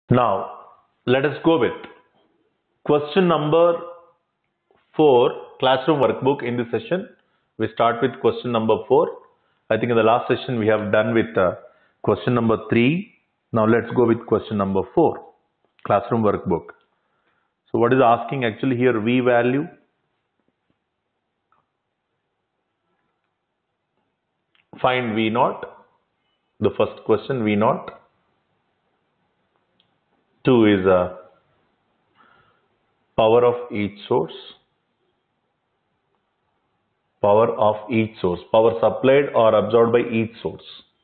Now, let us go with question number 4, classroom workbook. In this session, we start with question number 4. I think in the last session we have done with question number 3. Now let's go with question number 4, classroom workbook. So what is asking actually here? V value, find V naught. The first question, V naught. 2 is power of each source. Power of each source. Power supplied or absorbed by each source.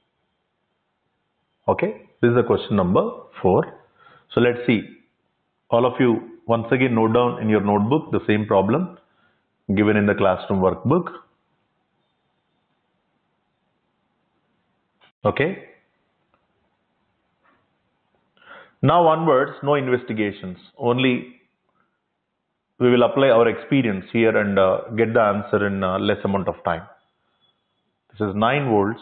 Okay, this is the question number 4. So let's see. All of you once again note down in your notebook the same problem given in the classroom workbook. Okay. Now onwards, no investigations. Only we will apply our experience here and get the answer in less amount of time. This is 9 volts,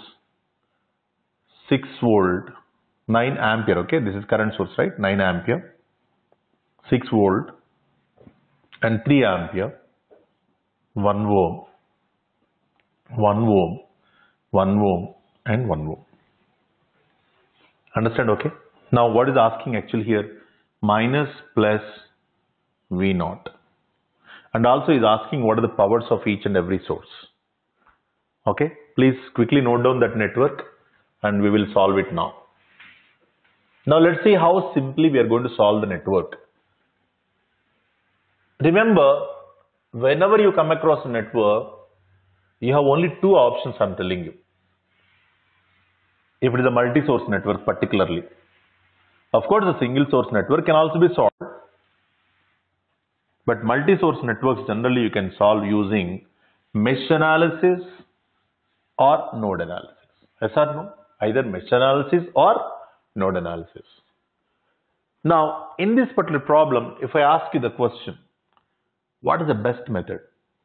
6 volt, 9 ampere. Okay, this is current source, right? 9 ampere, 6 volt, and 3 ampere, 1 ohm, 1 ohm, 1 ohm, and 1 ohm. Understand? Okay. Now what is asking actually here? Minus plus V naught. And also is asking what are the powers of each and every source. Okay. Please quickly note down that network and we will solve it now. Now let's see how simply we are going to solve the network. Remember, whenever you come across a network, you have only 2 options, I'm telling you. If it is a multi-source network particularly. Of course, a single source network can also be solved. But multi-source networks generally you can solve using mesh analysis or node analysis. Yes or no? Either mesh analysis or node analysis. Now, in this particular problem, if I ask you the question, what is the best method?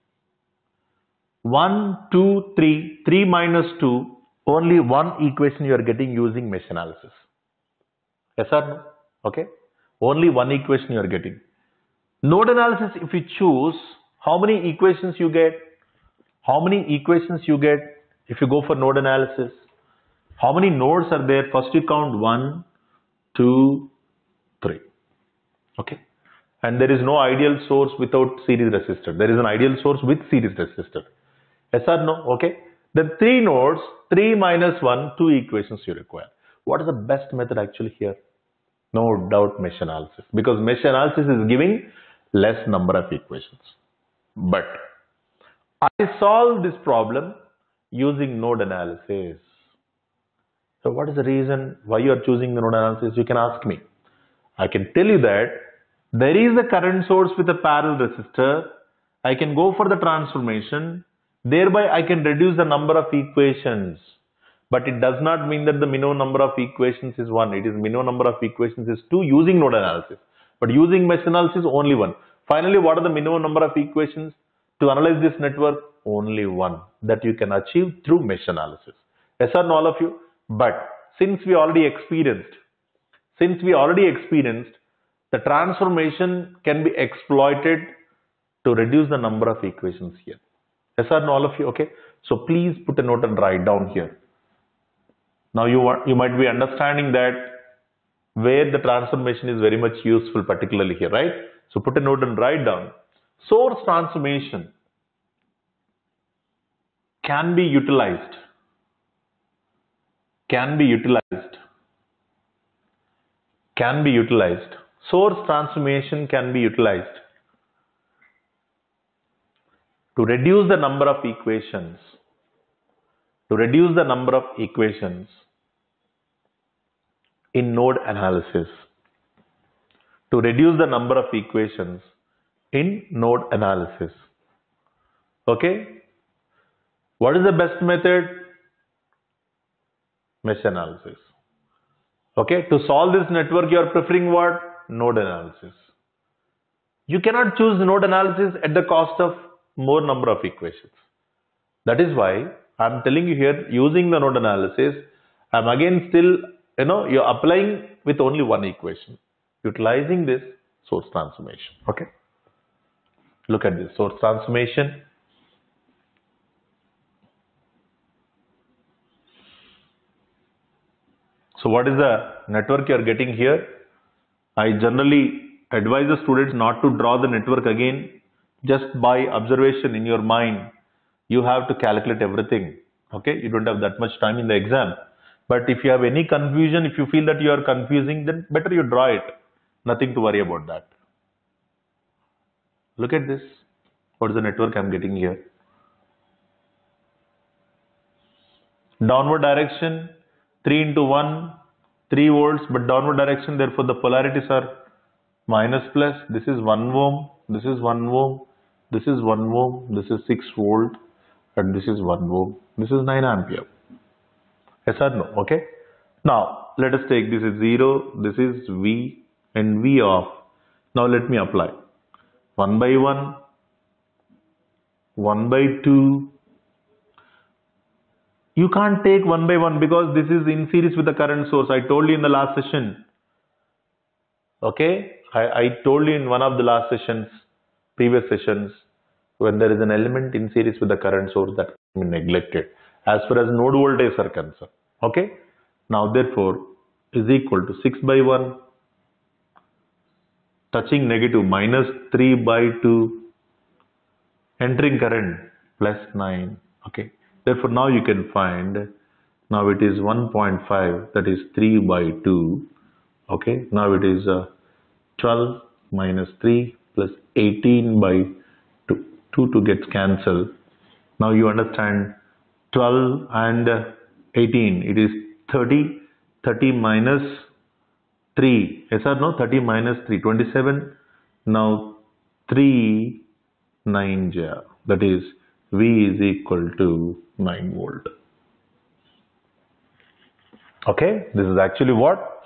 1, 2, 3, 3 minus 2, only one equation you are getting using mesh analysis. Yes or no? Okay. Only one equation you are getting. Node analysis, if you choose, how many equations you get? How many equations you get if you go for node analysis? How many nodes are there? First you count 1, 2, 3. Okay. And there is no ideal source without series resistor. There is an ideal source with series resistor. Yes or no? Okay. Then 3 nodes, 3 minus 1, 2 equations you require. What is the best method actually here? No doubt mesh analysis. Because mesh analysis is giving less number of equations. But I solved this problem using node analysis. So what is the reason why you are choosing the node analysis? You can ask me. I can tell you that there is a current source with a parallel resistor. I can go for the transformation. Thereby I can reduce the number of equations. But it does not mean that the minimum number of equations is 1. It is minimum number of equations is 2 using node analysis. But using mesh analysis, only 1. Finally, what are the minimum number of equations to analyze this network? Only 1 that you can achieve through mesh analysis. Yes or no, all of you? But since we already experienced, the transformation can be exploited to reduce the number of equations here. Yes or no, all of you? Okay. So please put a note and write down here. Now you might be understanding that where the transformation is very much useful, particularly here, right? So put a note and write down. Source transformation can be utilized. Source transformation can be utilized to reduce the number of equations. In node analysis. To reduce the number of equations in node analysis. Okay. What is the best method? Mesh analysis. Okay. To solve this network, you are preferring what? Node analysis. You cannot choose node analysis at the cost of more number of equations. That is why I am telling you here, using the node analysis, I am again still, you're applying with only one equation, utilizing this source transformation. Okay. Look at this source transformation. So what is the network you are getting here? I generally advise the students not to draw the network again. Just by observation in your mind, you have to calculate everything. Okay, you don't have that much time in the exam. But if you have any confusion, if you feel that you are confusing, then better you draw it. Nothing to worry about that. Look at this. What is the network I'm getting here? Downward direction, 3 into 1, 3 volts, but downward direction, therefore the polarities are minus plus. This is 1 ohm, this is 1 ohm, this is 1 ohm, this is 6 volt, and this is 1 ohm, this is 9 ampere. Yes or no? Okay. Now, let us take this is 0, this is V and V off. Now let me apply. 1 by 1, 1 by 2. You can't take 1 by 1 because this is in series with the current source. I told you in the last session. Okay. I told you in one of the last sessions, previous sessions, when there is an element in series with the current source that can be neglected as far as node voltage are concerned. Okay. Now therefore is equal to 6 by 1 touching negative minus 3 by 2 entering current plus 9. Okay. Therefore now you can find, now it is 1.5, that is 3 by 2. Okay. Now it is 12 minus 3 plus 18 by 2. 2 gets cancelled. Now you understand 12 and 18. It is 30. 30 minus 3. Yes or no? 30 minus 3. 27. Now 3 9 ja. That is V is equal to 9 volt. Okay. This is actually what?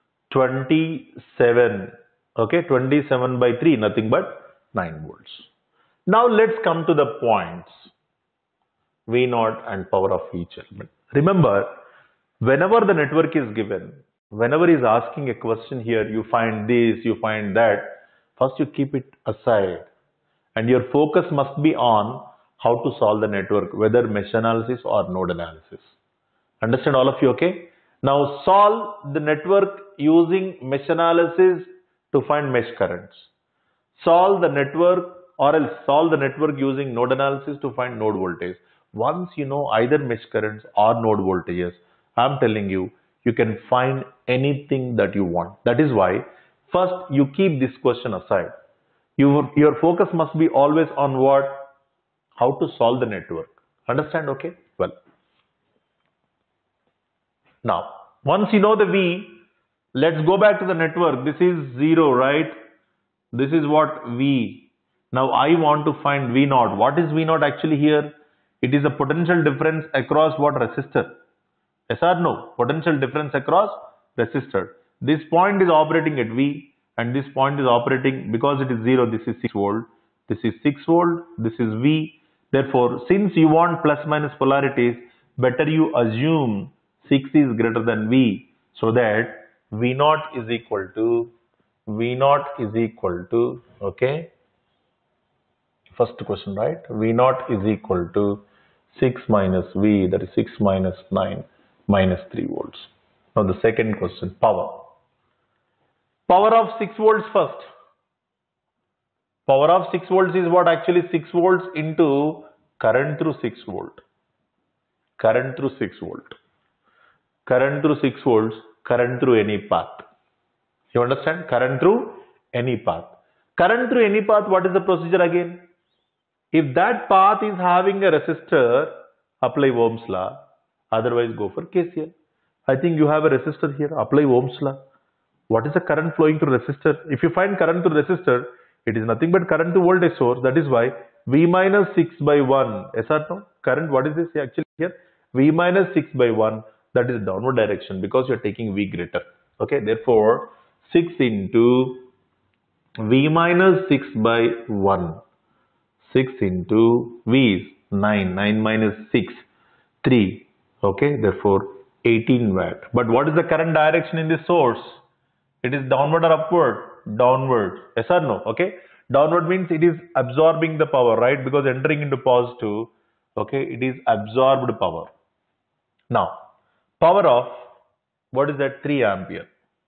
27. Okay. 27 by 3. Nothing but 9 volts. Now let's come to the points. V0 and power of each element. Remember, whenever the network is given, whenever he is asking a question here, you find this, you find that, first you keep it aside and your focus must be on how to solve the network, whether mesh analysis or node analysis. Understand all of you? Okay. Now solve the network using mesh analysis to find mesh currents. Solve the network or else solve the network using node analysis to find node voltage. Once you know either mesh currents or node voltages, I'm telling you, you can find anything that you want. That is why first you keep this question aside. Your focus must be always on what? How to solve the network. Understand? Okay. Well, now once you know the V, let's go back to the network. This is 0, right? This is what? V. Now I want to find V0. What is V0 actually here? It is a potential difference across what? Resistor. Yes or no? Potential difference across resistor. This point is operating at V and this point is operating, because it is 0, this is 6 volt. This is 6 volt. This is V. Therefore, since you want plus minus polarities, better you assume 6 is greater than V, so that V0 is equal to, okay, first question, right? V0 is equal to 6 minus V, that is 6 minus 9 minus 3 volts. Now the second question, power. Power of 6 volts first. Power of 6 volts is what? Actually 6 volts into current through 6 volt. Current through 6 volt. Current through 6 volts, current through any path. You understand? Current through any path. Current through any path, what is the procedure again? If that path is having a resistor, apply Ohm's law. Otherwise, go for KCL. I think you have a resistor here. Apply Ohm's law. What is the current flowing through resistor? If you find current through resistor, it is nothing but current to voltage source. That is why V minus 6 by 1. Yes or no? Current, what is this actually here? V minus 6 by 1. That is downward direction because you are taking V greater. Okay. Therefore, 6 into V minus 6 by 1. 6 into V is 9. 9 minus 6. 3. Okay. Therefore, 18 watt. But what is the current direction in this source? It is downward or upward? Downward. Yes or no? Okay. Downward means it is absorbing the power, right? Because entering into positive, okay, it is absorbed power. Now, power of, what is that? 3 ampere.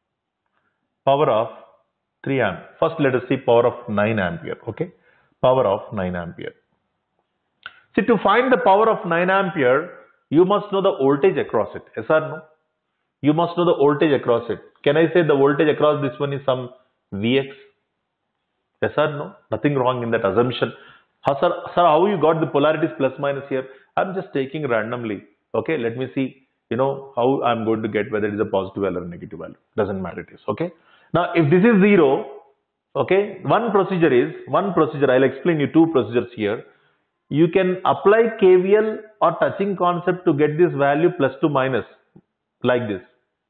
Power of 3 ampere. First, let us see power of 9 ampere. Okay. Power of 9 ampere. See, to find the power of 9 ampere, you must know the voltage across it. Yes or no? You must know the voltage across it. Can I say the voltage across this one is some Vx? Yes or no? Nothing wrong in that assumption. Sir, how you got the polarities plus minus here? I'm just taking randomly. Okay, let me see, how I'm going to get whether it is a positive value or a negative value. Doesn't matter it is. Okay. Now, if this is 0, okay, one procedure, I'll explain you two procedures here. You can apply KVL or touching concept to get this value plus to minus like this.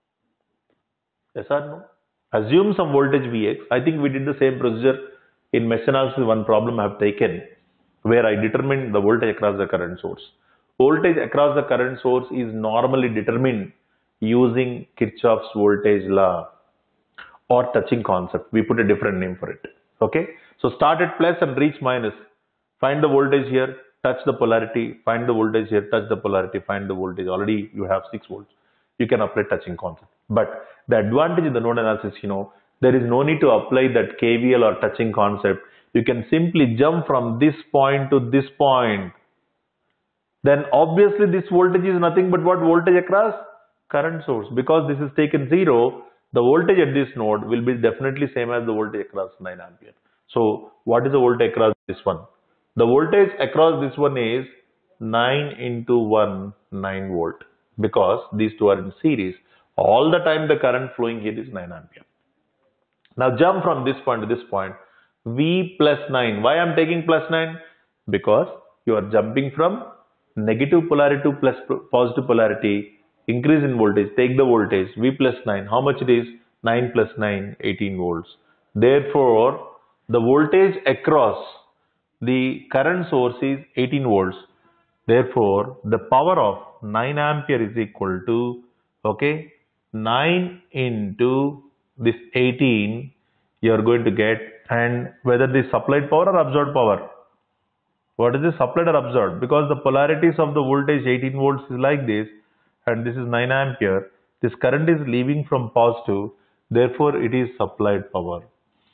Yes or no? Assume some voltage Vx. I think we did the same procedure in mesh analysis. One problem I have taken where I determined the voltage across the current source. Voltage across the current source is normally determined using Kirchhoff's voltage law or touching concept. We put a different name for it. Okay. So start at plus and reach minus. Find the voltage here, touch the polarity, find the voltage here, touch the polarity, find the voltage. Already you have 6 volts. You can apply touching concept. But the advantage in the node analysis, there is no need to apply that KVL or touching concept. You can simply jump from this point to this point. Then obviously this voltage is nothing but what? Voltage across current source. Because this is taken 0, the voltage at this node will be definitely same as the voltage across 9 ampere. So what is the voltage across this one? The voltage across this one is 9 into 1, 9 volt. Because these two are in series. All the time the current flowing here is 9 ampere. Now jump from this point to this point. V plus 9. Why I am taking plus 9? Because you are jumping from negative polarity to plus positive polarity. Increase in voltage. Take the voltage. V plus 9. How much it is? 9 plus 9, 18 volts. Therefore, the voltage across the current source is 18 volts. Therefore, the power of 9 ampere is equal to, okay, 9 into this 18 you are going to get, and whether this supplied power or absorbed power. What is this, supplied or absorbed? Because the polarities of the voltage 18 volts is like this, and this is 9 ampere. This current is leaving from positive, therefore it is supplied power.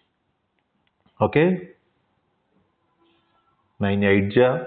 Okay? 9 8 ja.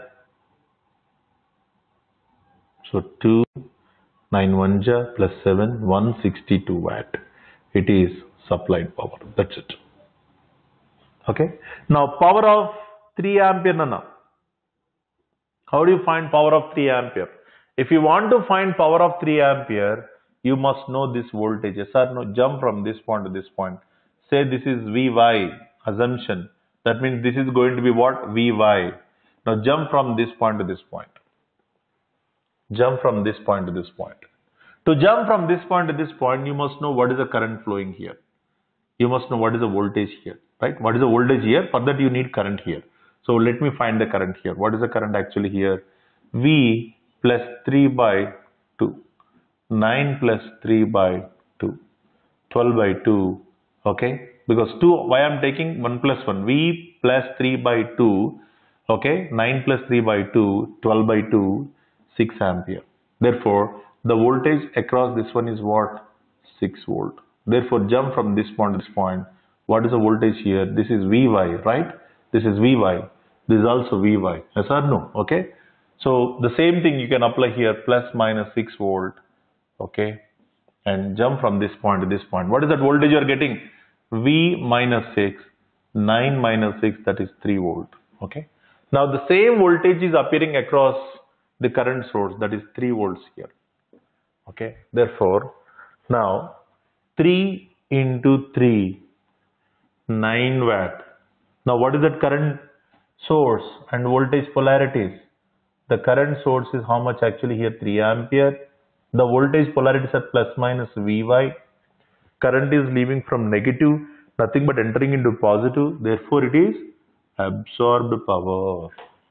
So 2, 9 1 ja plus 7, 162 watt. It is supplied power. That's it. Okay. Now power of 3 ampere. Nana. How do you find power of 3 ampere? If you want to find power of 3 ampere, you must know this voltage. Yes or no? Jump from this point to this point. Say this is Vy, assumption. That means this is going to be what? Vy. Now jump from this point to this point. Jump from this point to this point. To jump from this point to this point, you must know what is the current flowing here. You must know what is the voltage here, right? What is the voltage here? For that you need current here. So let me find the current here. What is the current actually here? V plus 3 by 2. 9 plus 3 by 2. 12 by 2. Okay? Because 2, why I am taking 1 plus 1? V plus 3 by 2. Okay? 9 plus 3 by 2. 12 by 2. 6 ampere. Therefore, the voltage across this one is what? 6 volt. Therefore, jump from this point to this point. What is the voltage here? This is Vy, right? This is Vy. This is also Vy. Yes or no? Okay. So, the same thing you can apply here, plus minus 6 volt. Okay. And jump from this point to this point. What is that voltage you are getting? V minus 6. 9 minus 6, that is 3 volt. Okay. Now, the same voltage is appearing across the current source, that is 3 volts here. Okay. Therefore, now 3 into 3, 9 watt. Now what is that current source and voltage polarities? The current source is how much actually here? 3 ampere. The voltage polarities are plus minus Vy. Current is leaving from negative, nothing but entering into positive. Therefore it is absorbed power.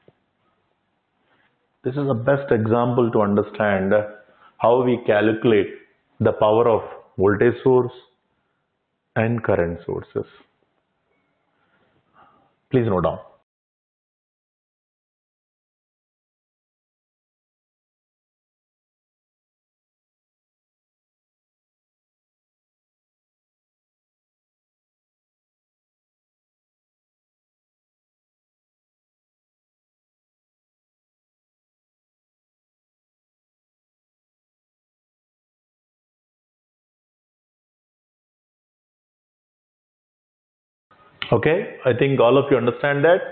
This is the best example to understand how we calculate the power of voltage source and current sources. Please note down. Okay, I think all of you understand that.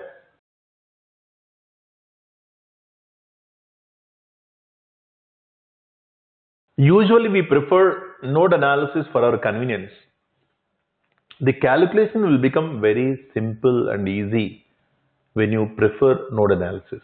Usually we prefer node analysis for our convenience. The calculation will become very simple and easy when you prefer node analysis.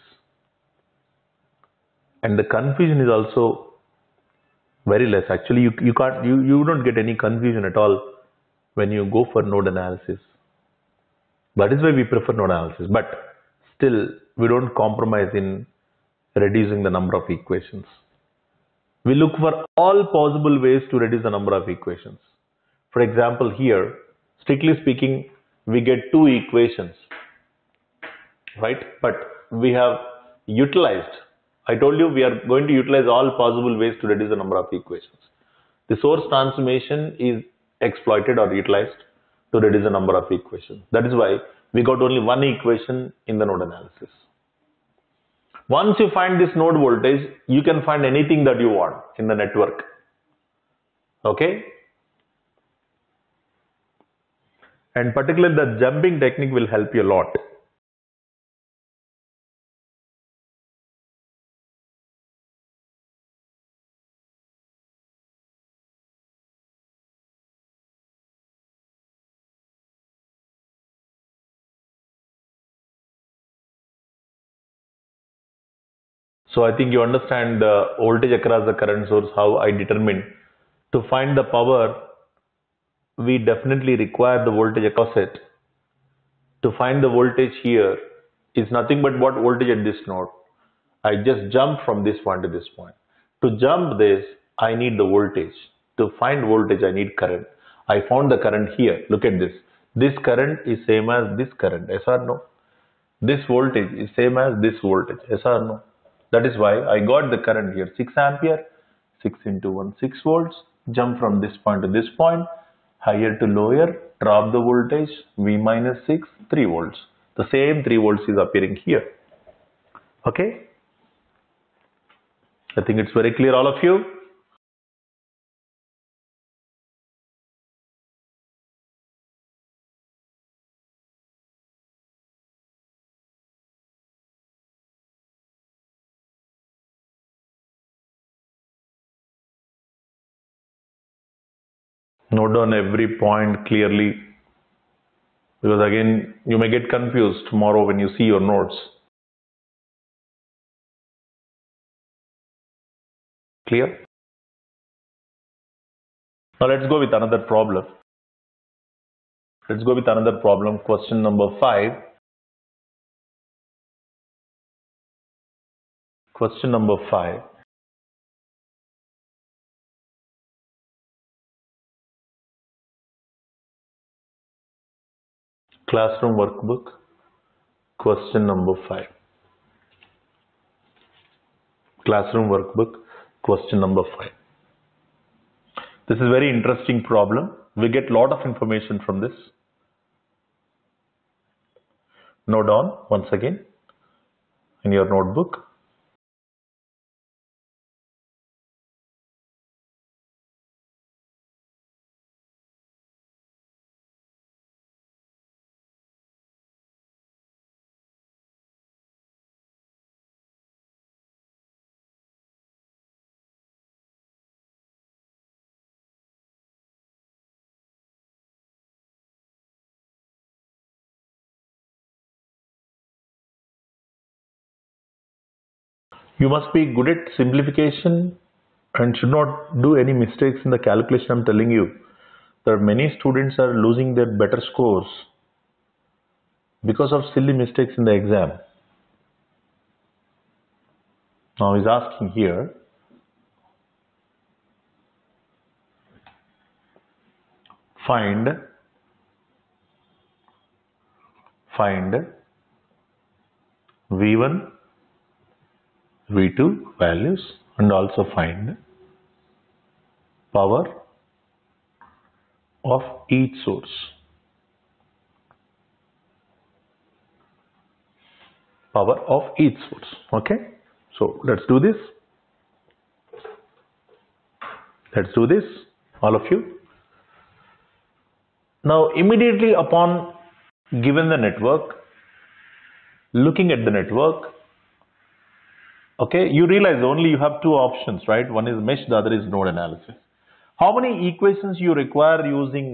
And the confusion is also very less. Actually, you don't get any confusion at all when you go for node analysis. That is why we prefer node analysis. But still, we don't compromise in reducing the number of equations. We look for all possible ways to reduce the number of equations. For example, here, strictly speaking, we get 2 equations, right? But we have utilized, I told you we are going to utilize all possible ways to reduce the number of equations. The source transformation is exploited or utilized to reduce the number of equations. That is why we got only 1 equation in the node analysis. Once you find this node voltage, you can find anything that you want in the network. Okay? And particularly the jumping technique will help you a lot. So I think you understand the voltage across the current source, how I determine to find the power. We definitely require the voltage across it. To find the voltage here is nothing but what voltage at this node. I just jump from this point to this point. To jump this, I need the voltage. To find voltage, I need current. I found the current here. Look at this. This current is same as this current. Yes or no? This voltage is same as this voltage. Yes or no? That is why I got the current here. 6 ampere. 6 into 1, 6 volts. Jump from this point to this point. Higher to lower. Drop the voltage. V minus 6. 3 volts. The same 3 volts is appearing here. Okay? I think it's very clear, all of you. Note down every point clearly, because again you may get confused tomorrow when you see your notes. Clear? Now let's go with another problem. Let's go with another problem. Question number 5. Question number 5. Classroom workbook. Question number 5. Classroom workbook. Question number 5. This is a very interesting problem. We get a lot of information from this. Note down once again in your notebook. You must be good at simplification and should not do any mistakes in the calculation. I'm telling you, there are many students are losing their better scores because of silly mistakes in the exam. Now he's asking here, find find V1, V2 values and also find power of each source. Power of each source. Okay. So let's do this. Let's do this, all of you. Now immediately upon given the network, looking at the network, okay, you realize only you have two options, right? One is mesh, the other is node analysis. How many equations you require using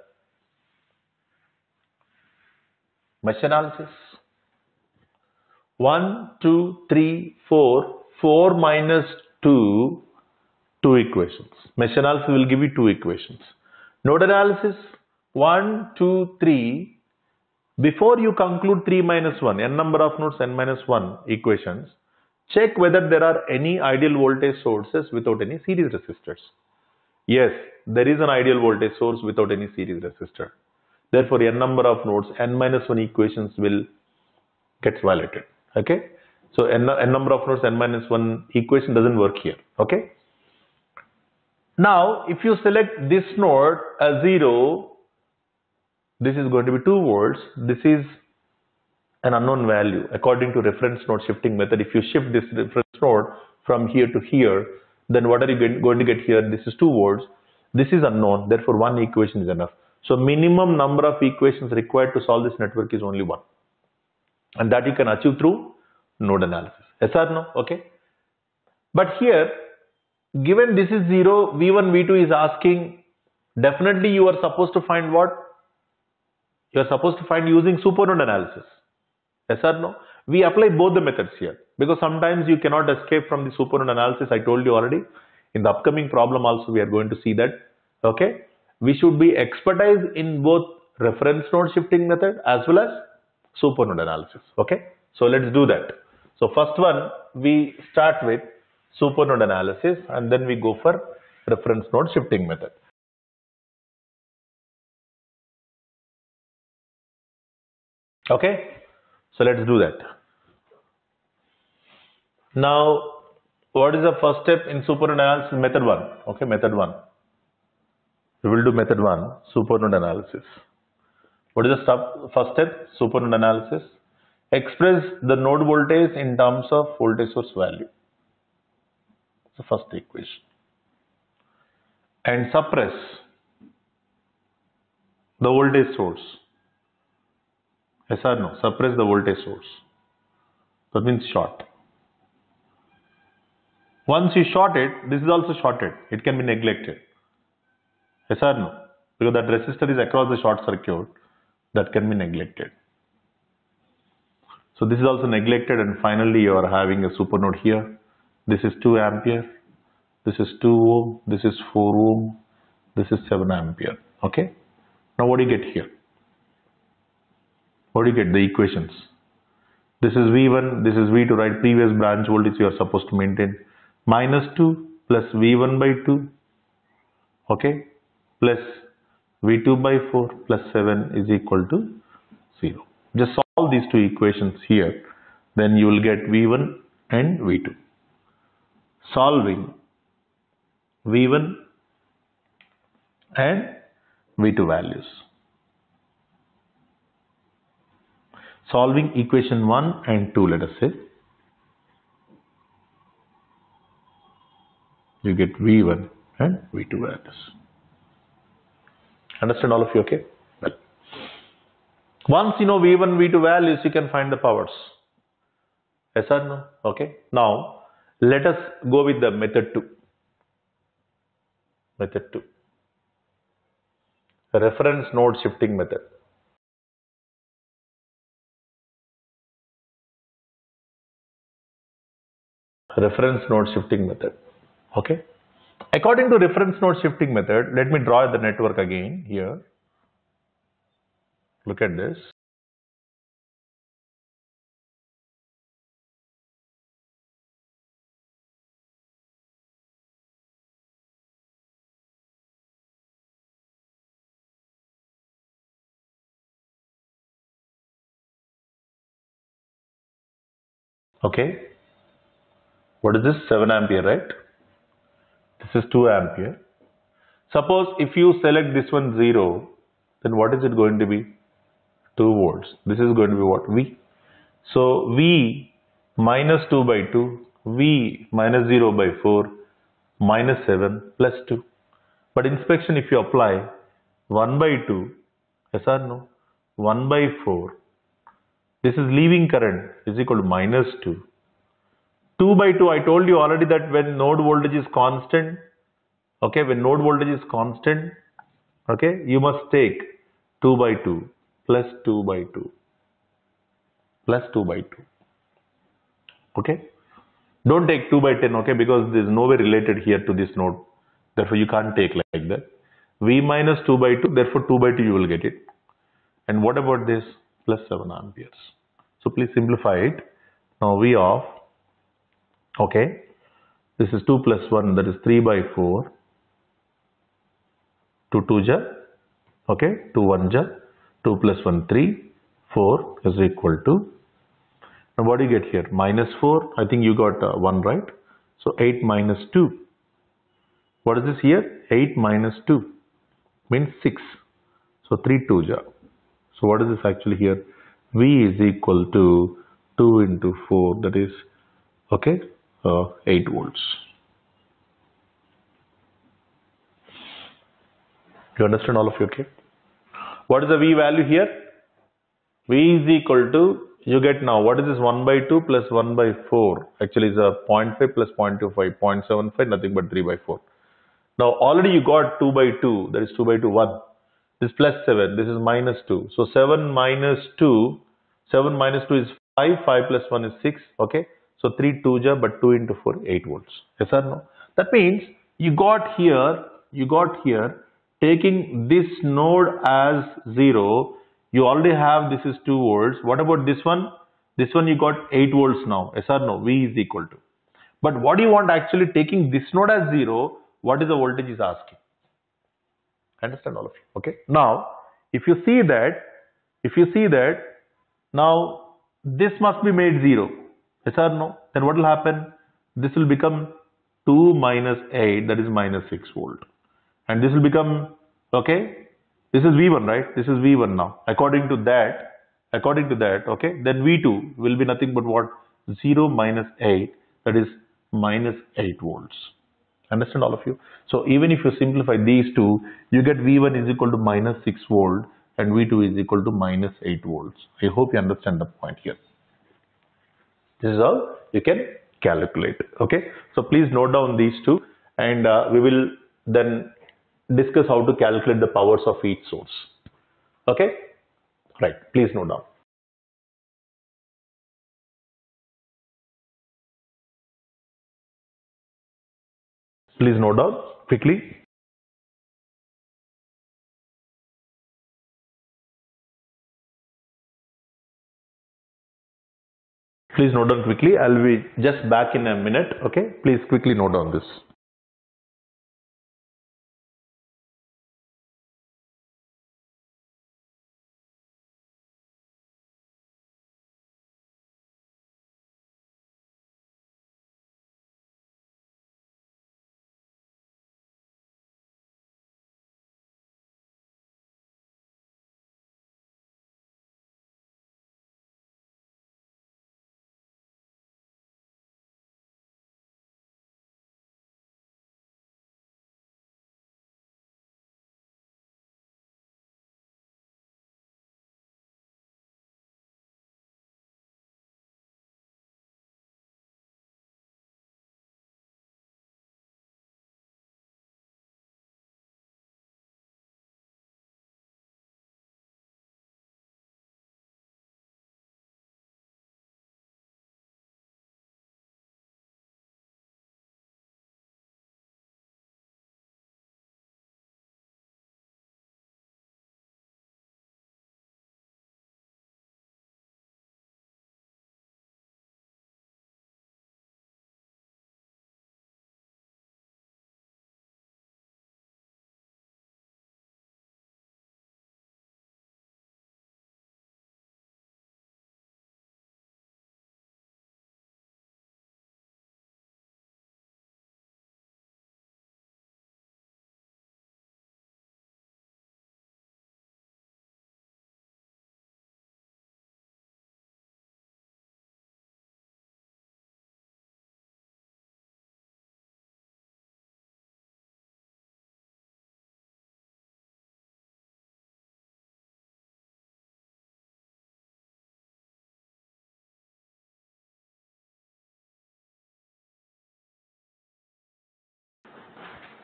mesh analysis? 1, 2, 3, 4. 4 minus 2, 2 equations. Mesh analysis will give you 2 equations. Node analysis, 1, 2, 3. Before you conclude 3 minus 1, n number of nodes, n minus 1 equations, check whether there are any ideal voltage sources without any series resistors. Yes, there is an ideal voltage source without any series resistor. Therefore, n number of nodes, n minus 1 equations will get violated. Okay. So, n number of nodes, n minus 1 equation doesn't work here. Okay. Now, if you select this node as 0, this is going to be 2 volts. This is an unknown value according to reference node shifting method. If you shift this reference node from here to here, then what are you going to get here? This is 2 volts. This is unknown. Therefore, 1 equation is enough. So, minimum number of equations required to solve this network is only 1. And that you can achieve through node analysis. Yes or no? Okay. But here, given this is 0, V1, V2 is asking, definitely you are supposed to find what? You are supposed to find using supernode analysis. Yes or no? We apply both the methods here because sometimes you cannot escape from the supernode analysis. I told you already. In the upcoming problem also we are going to see that. Okay. We should be expertise in both reference node shifting method as well as supernode analysis. Okay. So let's do that. So first one we start with supernode analysis and then we go for reference node shifting method. Okay. So let's do that. Now, what is the first step in supernode analysis? Method 1. Okay, method 1. We will do method 1, supernode analysis. What is the first step? Supernode analysis. Express the node voltage in terms of voltage source value. The first equation. And suppress the voltage source. Yes or no? Suppress the voltage source. That means short. Once you short it, this is also shorted. It can be neglected. Yes or no? Because that resistor is across the short circuit, that can be neglected. So this is also neglected and finally you are having a supernode here. This is 2 ampere. This is 2 ohm. This is 4 ohm. This is 7 ampere. Okay. Now what do you get here? What do you get? The equations. This is V1. This is V2, right? Previous branch voltage you are supposed to maintain. Minus 2 plus V1 by 2. Okay. Plus V2 by 4 plus 7 is equal to 0. Just solve these two equations here. Then you will get V1 and V2. Solving V1 and V2 values. Solving equation 1 and 2, let us say. You get V1 and V2 values. Understand all of you, okay? Well, once you know V1, V2 values, you can find the powers. Yes or no? Okay. Now, let us go with the method 2. Method 2. Reference node shifting method. Reference node shifting method. Okay. According to reference node shifting method, let me draw the network again here. Look at this. Okay, what is this? 7 ampere, right? This is 2 ampere. Suppose if you select this one 0, then what is it going to be? 2 volts. This is going to be what? V. So V minus 2 by 2, V minus 0 by 4, minus 7 plus 2. But inspection, if you apply 1 by 2, yes or no? 1 by 4, this is leaving current is equal to minus 2. 2 by 2, I told you already that when node voltage is constant, okay, when node voltage is constant, okay, you must take 2 by 2 plus 2 by 2 plus 2 by 2. Okay, don't take 2 by 10, okay, because there is no way related here to this node. Therefore, you can't take like that. V minus 2 by 2, therefore 2 by 2 you will get it. And what about this? Plus 7 amperes. So please simplify it. Now V of, okay, this is 2 plus 1, that is 3 by 4. 2 2 ja, okay, 2 1 ja, 2 plus 1 3, 4 is equal to, now what do you get here? Minus 4, I think you got 1, right? So 8 minus 2. What is this here? 8 minus 2 means 6. So 3 2 ja. So what is this actually here? V is equal to 2 into 4, that is, okay, 8 volts. You understand all of you, okay? What is the V value here? V is equal to, you get now, what is this 1 by 2 plus 1 by 4? Actually is a 0.5 plus 0.25, 0.75, nothing but 3 by 4. Now already you got 2 by 2, that is 2 by 2, 1. This plus 7, this is minus 2. So 7 minus 2, 7 minus 2 is 5, 5 plus 1 is 6, okay? So 3 2 ja, but 2 into 4, 8 volts. Yes or no? That means you got here, taking this node as 0, you already have this is 2 volts. What about this one? This one you got 8 volts now. Yes or no? V is equal to. But what do you want actually taking this node as 0? What is the voltage is asking? Understand all of you? Okay. Now, if you see that, now this must be made 0. Yes or no? Then what will happen? This will become 2 minus 8, that is minus 6 volt. And this will become, okay, this is V1, right? This is V1 now. According to that, okay, then V2 will be nothing but what? 0 minus 8, that is minus 8 volts. Understand all of you? So even if you simplify these two, you get V1 is equal to minus 6 volt and V2 is equal to minus 8 volts. I hope you understand the point here. This is how you can calculate. Okay. So please note down these two, and we will then discuss how to calculate the powers of each source. Okay. Right. Please note down. Please note down quickly. Please note down quickly. I'll be just back in a minute. Okay. Please quickly note down this.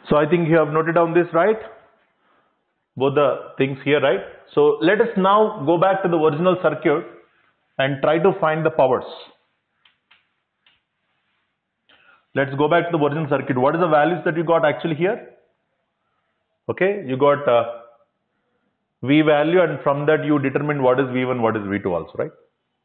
So I think you have noted down this, right? Both the things here, right? So let us now go back to the original circuit and try to find the powers. Let's go back to the original circuit. What is the values that you got actually here? Okay, you got V value, and from that you determine what is V1, what is V2 also, right?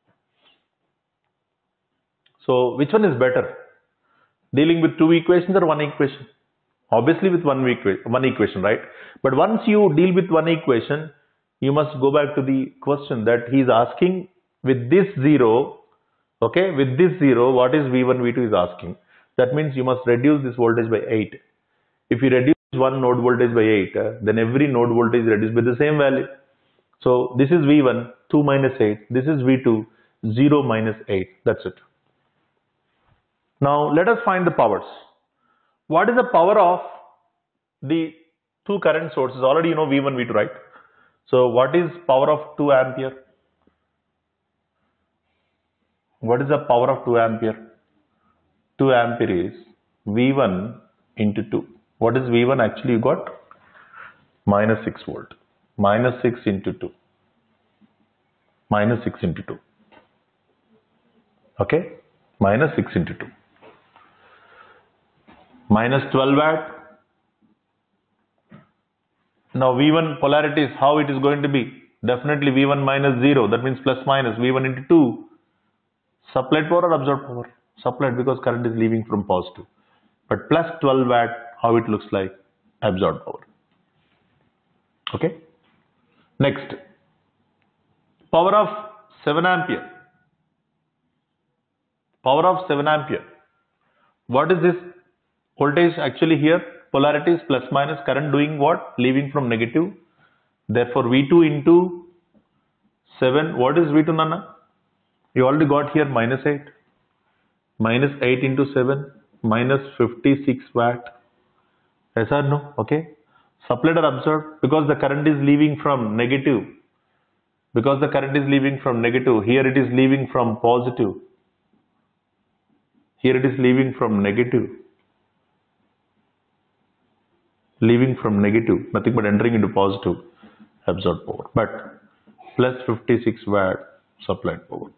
So which one is better? Dealing with two equations or one equation? Obviously with one equation, right? But once you deal with one equation, you must go back to the question that he is asking with this 0, okay, with this 0, what is V1, V2 is asking. That means you must reduce this voltage by 8. If you reduce one node voltage by 8, then every node voltage is reduced by the same value. So this is V1, 2 minus 8. This is V2, 0 minus 8. That's it. Now let us find the powers. What is the power of the two current sources? Already you know V1, V2, right? So what is power of 2 ampere? What is the power of 2 ampere? 2 ampere is V1 into 2. What is V1 actually? You got minus 6 volt. Minus 6 into 2. Minus 6 into 2. Okay? Minus 6 into 2. Minus 12 watt. Now V1 polarity is how it is going to be. Definitely V1 minus 0. That means plus minus V1 into 2. Supplied power or absorbed power? Supplied, because current is leaving from positive. But plus 12 watt, how it looks like? Absorbed power. Okay. Next. Power of 7 ampere. Power of 7 ampere. What is this voltage actually here? Polarity is plus minus, current doing what? Leaving from negative. Therefore V2 into 7. What is V2, Nana? You already got here minus 8. Minus 8 into 7. Minus 56 watt. Yes or no? Okay. Supplied or absorbed? Because the current is leaving from negative. Because the current is leaving from negative. Here it is leaving from positive. Here it is leaving from negative. Leaving from negative. Nothing but entering into positive. Absorbed power. But plus 56 watt supplied power.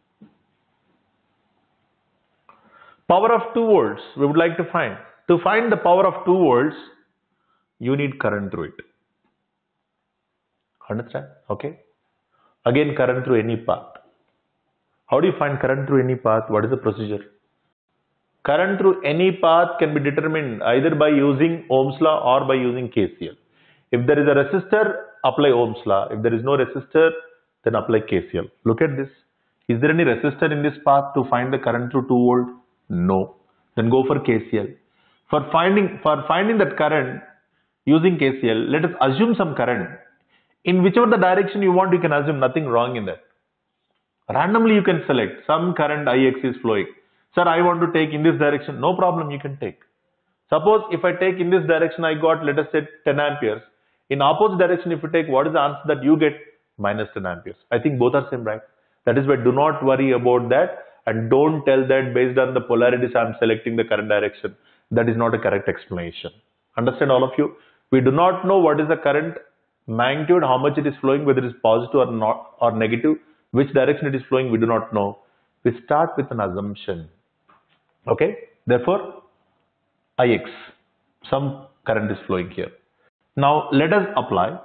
Power of 2 volts we would like to find. To find the power of 2 volts, you need current through it. Understand? Okay. Again, current through any path. How do you find current through any path? What is the procedure? Current through any path can be determined either by using Ohm's law or by using KCL. If there is a resistor, apply Ohm's law. If there is no resistor, then apply KCL. Look at this. Is there any resistor in this path to find the current through 2 volt? No. Then go for KCL. For finding that current using KCL, let us assume some current. In whichever the direction you want, you can assume, nothing wrong in that. Randomly you can select some current Ix is flowing. Sir, I want to take in this direction. No problem, you can take. Suppose if I take in this direction, I got, let us say, 10 amperes. In opposite direction, if you take, what is the answer that you get? Minus 10 amperes. I think both are same, right? That is why do not worry about that. And don't tell that based on the polarities I am selecting the current direction. That is not a correct explanation. Understand, all of you? We do not know what is the current magnitude, how much it is flowing, whether it is positive or not or negative, which direction it is flowing, we do not know. We start with an assumption. Okay? Therefore, Ix, some current is flowing here. Now let us apply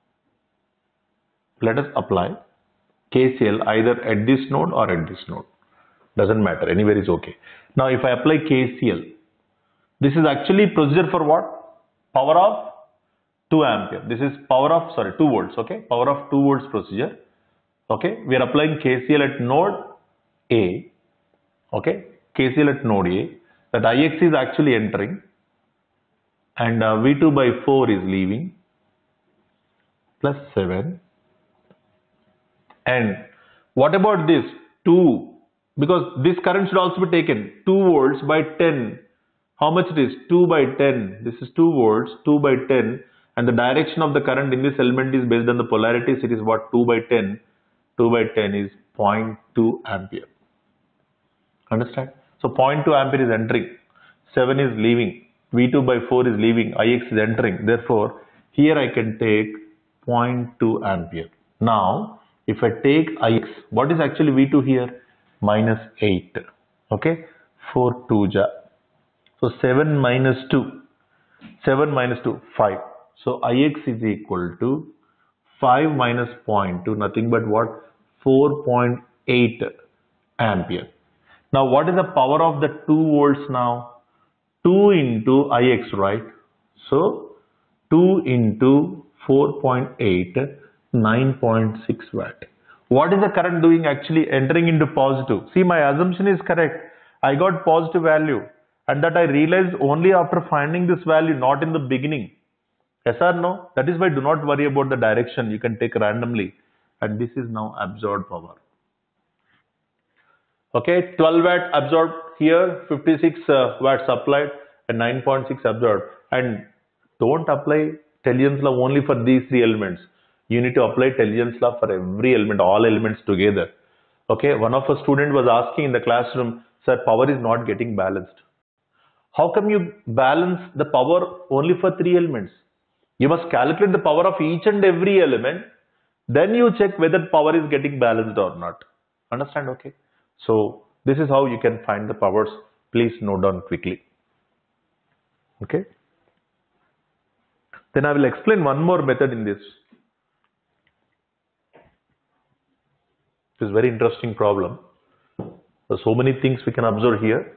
KCL either at this node or at this node. Doesn't matter, anywhere is okay. Now if I apply KCL, this is actually procedure for what? Power of 2 ampere. This is power of, 2 volts, okay? Power of 2 volts procedure. Okay, we are applying KCL at node A. Okay, KCL at node A. That Ix is actually entering and V2 by 4 is leaving, plus 7. And what about this 2? Because this current should also be taken. 2 volts by 10. How much it is? 2 by 10. This is 2 volts, 2 by 10. And the direction of the current in this element is based on the polarities. It is what? 2 by 10. 2 by 10 is 0.2 ampere. Understand? So 0.2 ampere is entering. 7 is leaving. V2 by 4 is leaving, Ix is entering. Therefore, here I can take 0.2 ampere. Now, if I take Ix, what is actually V2 here? Minus 8. Okay, 4 2 ja. So 7 minus 2. 7 minus 2, 5. So Ix is equal to 5 minus 0.2, nothing but what? 4.8 ampere. Now what is the power of the 2 volts now? 2 into Ix, right? So 2 into 4.8, 9.6 watt. What is the current doing? Actually entering into positive. See, my assumption is correct. I got positive value, and that I realized only after finding this value, not in the beginning. Yes or no? That is why do not worry about the direction. You can take randomly. And this is now absorbed power. Okay, 12 watt absorbed here, 56 watts applied, and 9.6 absorbed. And don't apply Thelian's law only for these three elements. You need to apply Thelian's law for every element, all elements together. Okay, one of a student was asking in the classroom, sir, power is not getting balanced. How come you balance the power only for three elements? You must calculate the power of each and every element. Then you check whether power is getting balanced or not. Understand? Okay. So this is how you can find the powers. Please note down quickly. Okay. Then I will explain one more method in this. It is a very interesting problem. There are so many things we can observe here.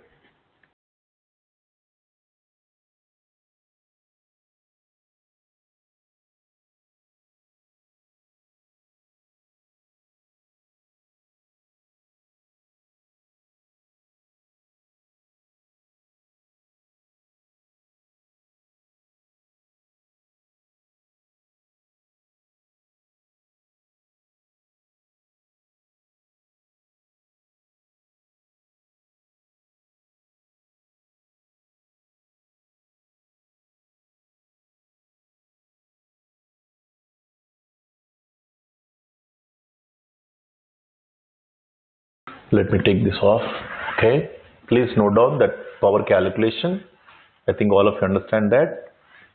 Let me take this off. Okay. Please note down that power calculation. I think all of you understand that.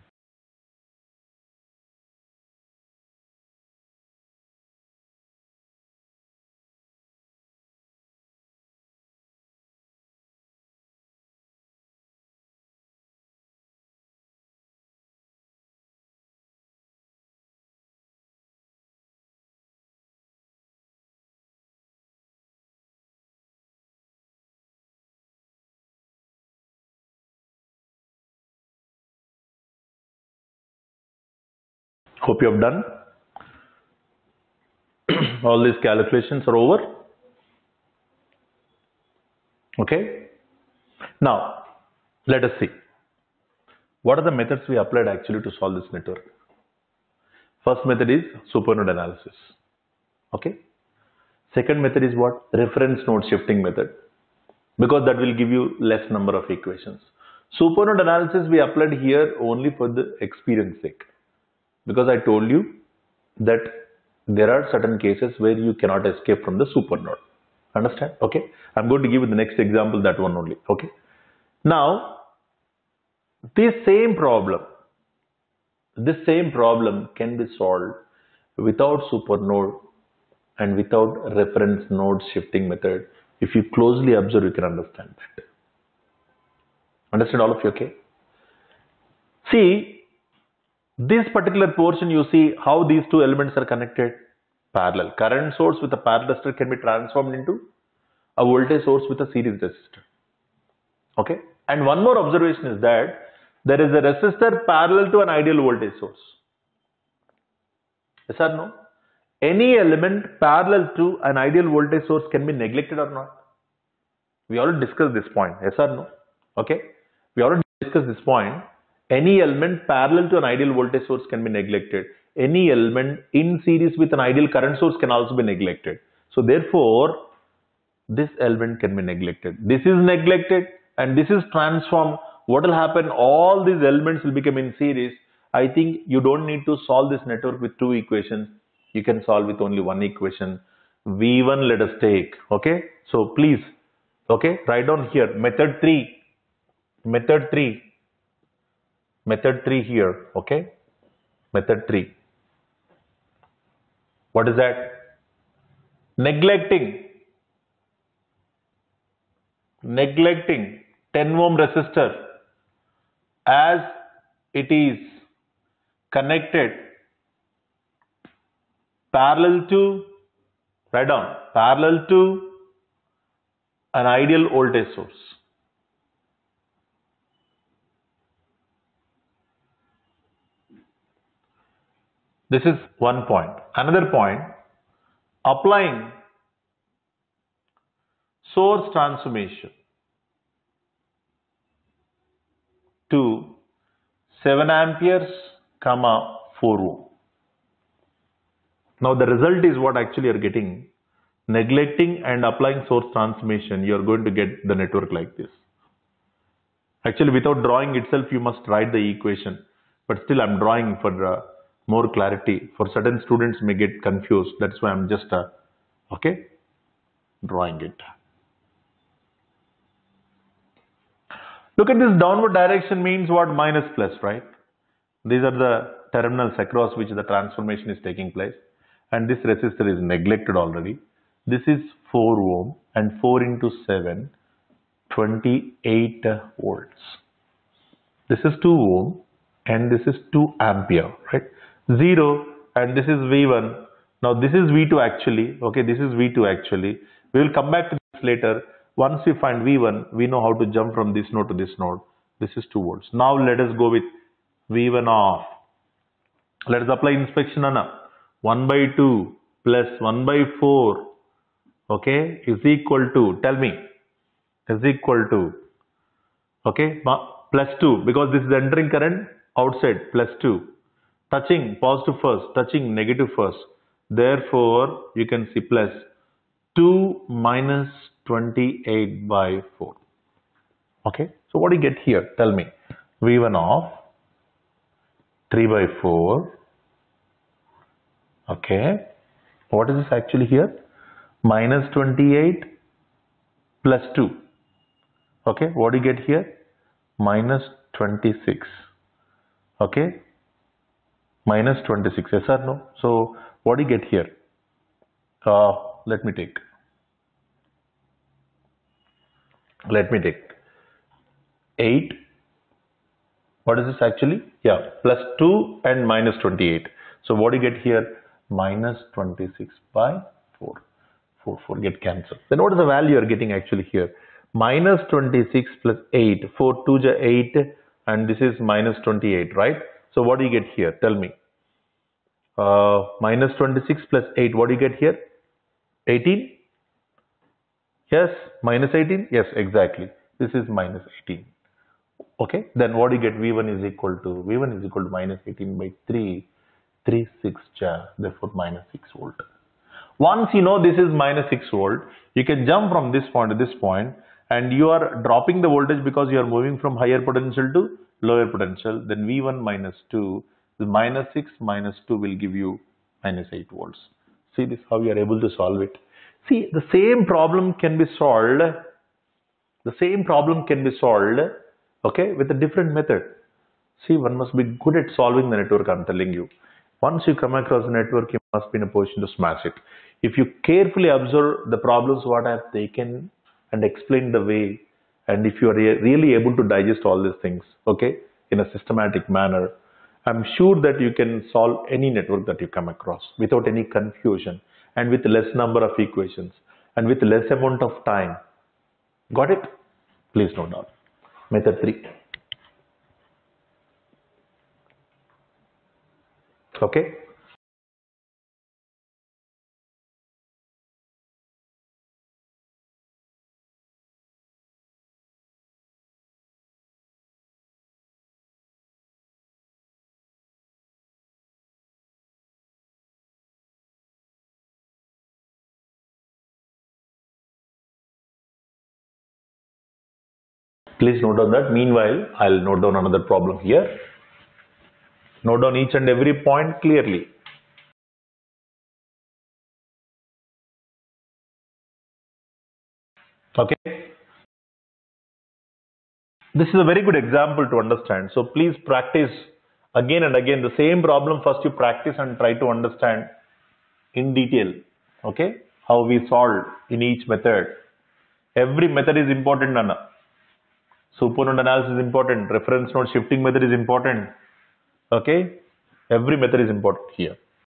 Hope you have done. All these calculations are over. Okay. Now, let us see. What are the methods we applied actually to solve this network? First method is supernode analysis. Okay. Second method is what? Reference node shifting method. Because that will give you less number of equations. Supernode analysis we applied here only for the experience sake. Because I told you that there are certain cases where you cannot escape from the supernode. Understand? Okay. I'm going to give you the next example, that one only. Okay. Now, this same problem can be solved without supernode and without reference node shifting method. If you closely observe, you can understand that. Understand all of you? Okay. See, this particular portion, you see how these two elements are connected. Parallel. Current source with a parallel resistor can be transformed into a voltage source with a series resistor. Okay. And one more observation is that there is a resistor parallel to an ideal voltage source. Yes or no? Any element parallel to an ideal voltage source can be neglected or not? We already discussed this point. Yes or no? Okay. We already discussed this point. Any element parallel to an ideal voltage source can be neglected. Any element in series with an ideal current source can also be neglected. So therefore, this element can be neglected. This is neglected and this is transformed. What will happen? All these elements will become in series. I think you don't need to solve this network with two equations. You can solve with only one equation. V1 let us take. Okay. So please, okay, write down here method 3. Method 3. Method 3 here, okay? Method 3. What is that? Neglecting 10 ohm resistor as it is connected parallel to, write down, parallel to an ideal voltage source. This is one point. Another point, applying source transformation to 7 amperes, 4 ohm. Now the result is what actually you are getting. Neglecting and applying source transformation, you are going to get the network like this. Actually, without drawing itself, you must write the equation. But still, I'm drawing for more clarity. For certain students may get confused. That's why I'm just, okay, drawing it. Look at this downward direction means what? Minus plus, right? These are the terminals across which the transformation is taking place. And this resistor is neglected already. This is 4 ohm and 4 into 7, 28 volts. This is 2 ohm and this is 2 ampere, right? 0 and this is V1. Now this is V2 actually, okay, this is V2 actually. We will come back to this later. Once we find V1, we know how to jump from this node to this node. This is 2 volts. Now let us go with V1 off. Let us apply inspection on 1 by 2 plus 1 by 4, okay, is equal to, tell me, is equal to, okay, plus 2, because this is entering current outside, plus 2. Touching positive first, touching negative first. Therefore, you can see plus 2 minus 28 by 4. Okay, so what do you get here? Tell me. V1 of 3 by 4. Okay, what is this actually here? Minus 28 plus 2. Okay, what do you get here? Minus 26. Okay, minus 26. Yes or no? So, what do you get here? Let me take 8. What is this actually? Yeah, plus 2 and minus 28. So, what do you get here? Minus 26 by 4. 4 get cancelled. Then what is the value you are getting actually here? Minus 26 plus 8. 4 2 is 8 and this is minus 28, right? So what do you get here? Tell me. Minus 26 plus 8. What do you get here? 18? Yes. Minus 18? Yes, exactly. This is minus 18. Okay. Then what do you get? V1 is equal to? V1 is equal to minus 18 by 3. 3 6 jar. Therefore minus 6 volt. Once you know this is minus 6 volt, you can jump from this point to this point and you are dropping the voltage because you are moving from higher potential to lower potential. Then V1 minus 2, the minus 6 minus 2 will give you minus 8 volts. See this, how you are able to solve it. See, the same problem can be solved. The same problem can be solved, okay, with a different method. See, one must be good at solving the network, I'm telling you. Once you come across the network, you must be in a position to smash it. If you carefully observe the problems what I have taken and explain the way, and if you are really able to digest all these things, okay, in a systematic manner, I'm sure that you can solve any network that you come across without any confusion and with less number of equations and with less amount of time. Got it? Please note down. Method 3. Okay. Please note down that. Meanwhile, I'll note down another problem here. Note down each and every point clearly. Okay. This is a very good example to understand. So please practice again and again the same problem. First you practice and try to understand in detail, okay, how we solve in each method. Every method is important, Nana. Supernode analysis is important. Reference node shifting method is important. Okay, every method is important here.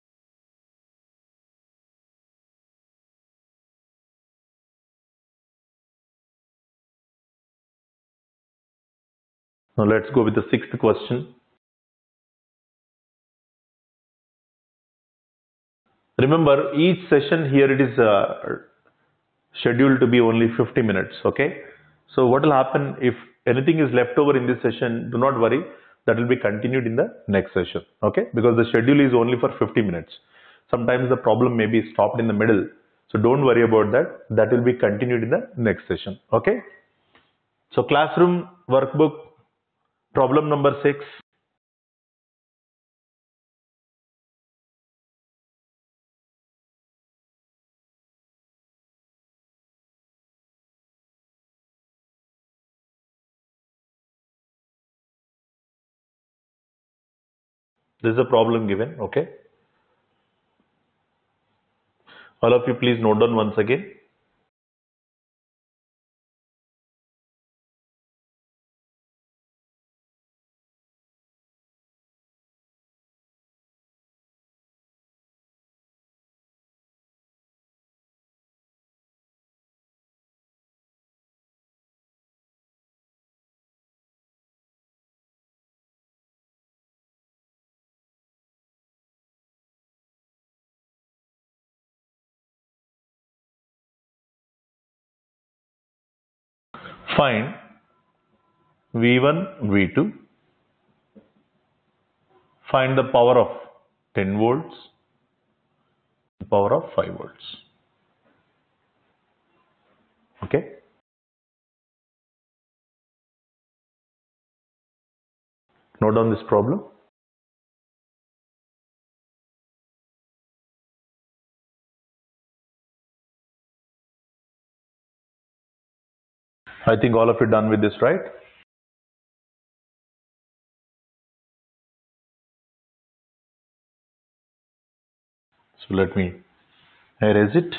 Now let's go with the sixth question. Remember, each session here it is scheduled to be only 50 minutes. Okay, so what will happen if anything is left over in this session? Do not worry, that will be continued in the next session. Okay, because the schedule is only for 50 minutes. Sometimes the problem may be stopped in the middle, so don't worry about that. That will be continued in the next session. Okay, so classroom workbook problem number 6. This is a problem given. Okay, all of you please note down once again. Find V1, V2. Find the power of 10 volts, the power of 5 volts. Okay. Note down this problem. I think all of you done with this, right? So let me erase it.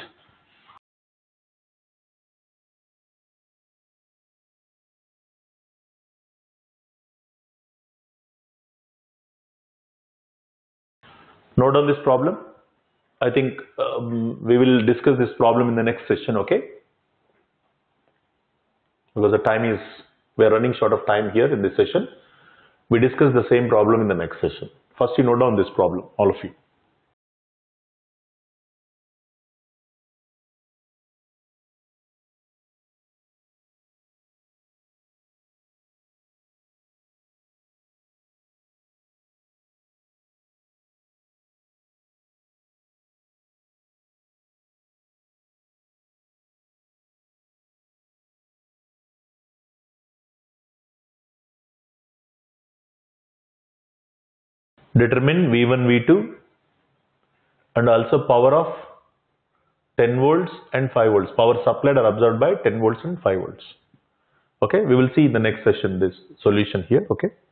Note down this problem. I think we will discuss this problem in the next session, okay? Because the time is, we are running short of time here in this session. We discuss the same problem in the next session. First you note down this problem, all of you. Determine V1, V2 and also power of 10 volts and 5 volts. Power supplied or absorbed by 10 volts and 5 volts. Okay, we will see in the next session this solution here. Okay.